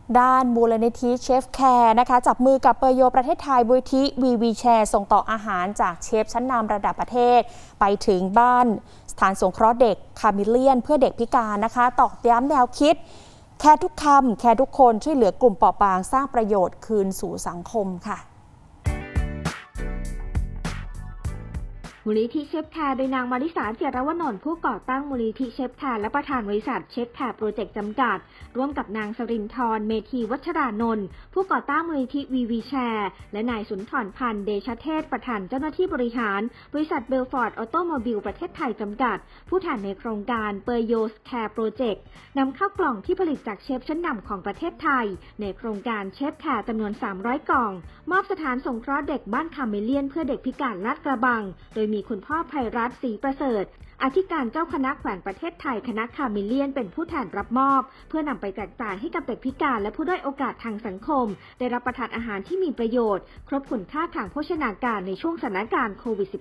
ด้านมูลนิธิเชฟแคร์นะคะจับมือกับเปอร์โยประเทศไทยมูลนิธิวีแชร์ส่งต่ออาหารจากเชฟชั้นนำระดับประเทศไปถึงบ้านสถานสงเคราะห์เด็กคามิเลียนเพื่อเด็กพิการนะคะตอกย้ำแนวคิดแคร์ทุกคำแคร์ทุกคนช่วยเหลือกลุ่มเปราะบางสร้างประโยชน์คืนสู่สังคมค่ะมูลนิธิเชฟแคร์โดยนางมาริสา เจยรวนนท์ผู้ก่อตั้งมูลนิธิเชฟแคร์และประธานบริษัทเชฟแคร์โปรเจกต์จำกัดร่วมกับนางสรินทร์เมธีวัชรานนท์ผู้ก่อตั้งมูลนิธิวีแชร์และนายสุนทรพันธ์เดชเทศประธานเจ้าหน้าที่บริหารบริษัทเบลฟอร์ดออโตโมบิลประเทศไทยจำกัดผู้แทนในโครงการเปอร์โยแคร์โปรเจกต์นำข้าวกล่องที่ผลิตจากเชฟชั้นนำของประเทศไทยในโครงการเชฟแคร์จำนวน300กล่องมอบสถานสงเคราะห์เด็กบ้านคาเมเลียนเพื่อเด็กพิการลาดกระบังโดยมีคุณพ่อไพรัตน์ศรีประเสริฐอธิการเจ้าคณะแขวงประเทศไทยคณะคาเมเลียนเป็นผู้แทนรับมอบเพื่อนำไปแจกจ่ายให้กับเด็กพิการและผู้ด้อยโอกาสทางสังคมได้รับประทานอาหารที่มีประโยชน์ครบคุณค่าทางโภชนาการในช่วงสถานการณ์โควิด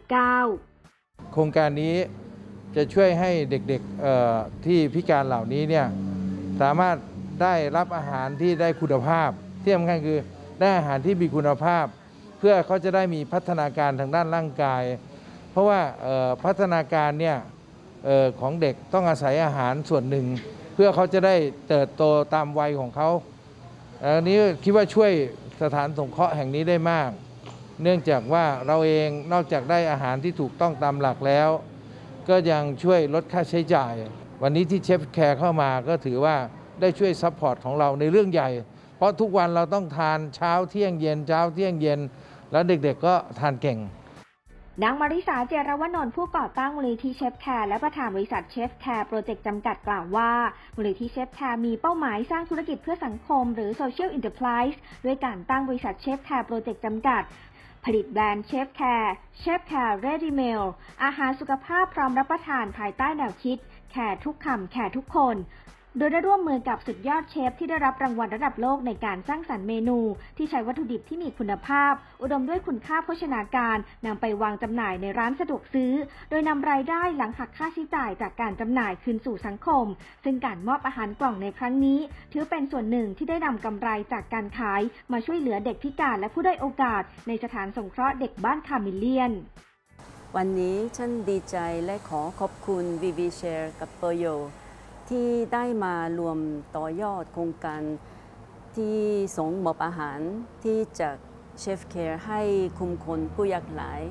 -19 โครงการนี้จะช่วยให้เด็กๆที่พิการเหล่านี้เนี่ยสามารถได้รับอาหารที่ได้คุณภาพที่สำคัญคือได้อาหารที่มีคุณภาพเพื่อเขาจะได้มีพัฒนาการทางด้านร่างกายเพราะว่าพัฒนาการเนี่ยของเด็กต้องอาศัยอาหารส่วนหนึ่งเพื่อเขาจะได้เติบโตตามวัยของเขาอันนี้คิดว่าช่วยสถานสงเคราะห์แห่งนี้ได้มากเนื่องจากว่าเราเองนอกจากได้อาหารที่ถูกต้องตามหลักแล้วก็ยังช่วยลดค่าใช้จ่ายวันนี้ที่เชฟแคร์เข้ามาก็ถือว่าได้ช่วยซัพพอร์ตของเราในเรื่องใหญ่เพราะทุกวันเราต้องทานเช้าเที่ยงเย็นเช้าเที่ยงเย็นแล้วเด็กๆก็ทานเก่งนางมาริสา เจยรวนนท์ผู้ก่อตั้งมูลนิธิเชฟแคร์และประธานบริษัทเชฟแคร์โปรเจกต์จำกัดกล่าวว่ามูลนิธิเชฟแคร์มีเป้าหมายสร้างธุรกิจเพื่อสังคมหรือ Social Enterprise ด้วยการตั้งบริษัทเชฟแคร์โปรเจกต์จำกัดผลิตแบรนด์เชฟแคร์ Ready Meal อาหารสุขภาพพร้อมรับประทานภายใต้แนวคิดแคร์ทุกคำแคร์ทุกคนโดยได้ร่วมมือกับสุดยอดเชฟที่ได้รับรางวัลระดับโลกในการสร้างสรรค์เมนูที่ใช้วัตถุดิบที่มีคุณภาพอุดมด้วยคุณค่าโภชนาการนำไปวางจำหน่ายในร้านสะดวกซื้อโดยนำรายได้หลังหักค่าใช้จ่ายจากการจำหน่ายคืนสู่สังคมซึ่งการมอบอาหารกล่องในครั้งนี้ถือเป็นส่วนหนึ่งที่ได้นำกำไรจากการขายมาช่วยเหลือเด็กพิการและผู้ด้อยโอกาสในสถานสงเคราะห์เด็กบ้านคาเมเลียนวันนี้ฉันดีใจและขอขอบคุณวีแชร์กับเปอร์โยที่ได้มารวมต่อยอดโครงการที่ส่งมอบอาหารที่จากเชฟแคร์ให้คุมคนผู้ยากไร้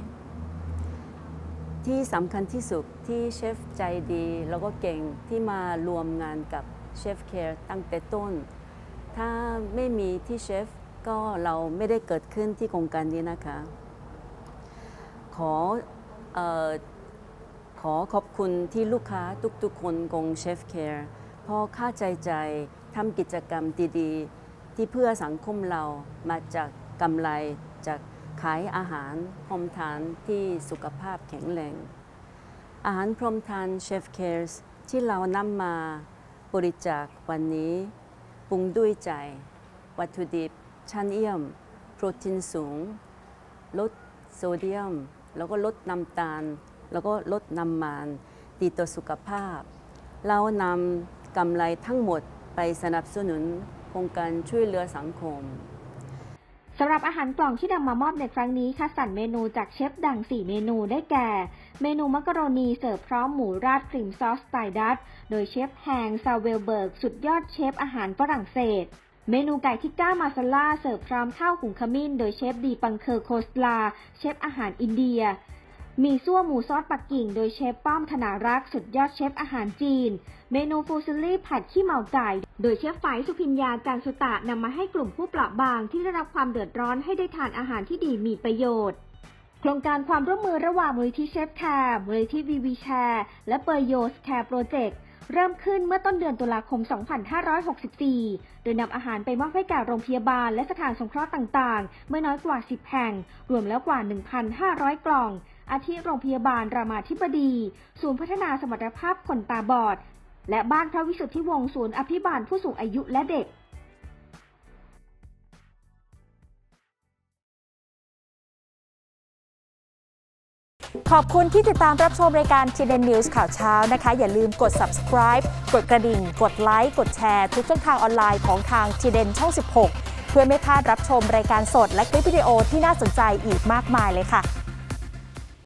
ที่สำคัญที่สุดที่เชฟใจดีแล้วก็เก่งที่มารวมงานกับเชฟแคร์ตั้งแต่ต้นถ้าไม่มีที่เชฟก็เราไม่ได้เกิดขึ้นที่โครงการนี้นะคะขอขอบคุณที่ลูกค้าทุกๆคนของเชฟแคร์พอค่าใจทำกิจกรรมดีๆที่เพื่อสังคมเรามาจากกำไรจากขายอาหารพร้อมทานที่สุขภาพแข็งแรงอาหารพร้อมทานเชฟแคร์ที่เรานำมาบริจาควันนี้ปรุงด้วยใจวัตถุดิบชั้นเยี่ยมโปรตีนสูงลดโซเดียมแล้วก็ลดน้ำตาลแล้วก็ลดน้ำมันดีต่อสุขภาพเรานำกำไรทั้งหมดไปสนับสนุนโครงการช่วยเหลือสังคมสำหรับอาหารกล่องที่นำมามอบในครั้งนี้คัดสรรเมนูจากเชฟดัง4เมนูได้แก่เมนูมักกะโรนีเสิร์ฟพร้อมหมูราดครีมซอสสไตล์ดัตช์โดยเชฟแฮงซาเวลเบิร์กสุดยอดเชฟอาหารฝรั่งเศสเมนูไก่ทิกก้ามาซาล่าเสิร์ฟพร้อมข้าวหุงขมิ้นโดยเชฟดีปังเคอร์โคสลาเชฟอาหารอินเดียมีซั่วหมูซอสปักกิ่งโดยเชฟป้อมธนารักษ์สุดยอดเชฟอาหารจีนเมนูฟูซิลลี่ผัดขี้เมาไก่โดยเชฟฝ่ายสุพิญญาจารสุตะนำมาให้กลุ่มผู้เปราะบางที่ได้รับความเดือดร้อนให้ได้ทานอาหารที่ดีมีประโยชน์โครงการความร่วมมือระหว่างมูลนิธิเชฟแคร์มูลนิธิวีแชร์และเปอร์โยแคร์โปรเจกต์เริ่มขึ้นเมื่อต้นเดือนตุลาคม 2564 โดยนำอาหารไปมอบให้แก่โรงพยาบาลและสถานสงเคราะห์ต่างๆไม่น้อยกว่า 10 แห่งรวมแล้วกว่า 1,500 กล่องอาทิโรงพยาบาลรามาธิบดีศูนย์พัฒนาสมรรถภาพคนตาบอดและบ้านพระวิสุทธิวงศ์ศูนย์อภิบาลผู้สูงอายุและเด็กขอบคุณที่ติดตามรับชมรายการ TNN News ข่าวเช้านะคะอย่าลืมกด subscribe กดกระดิ่งกดไลค์กดแชร์ทุกช่องทางออนไลน์ของทาง TNN ช่อง 16 เพื่อไม่พลาดรับชมรายการสดและคลิปวิดีโอที่น่าสนใจอีกมากมายเลยค่ะ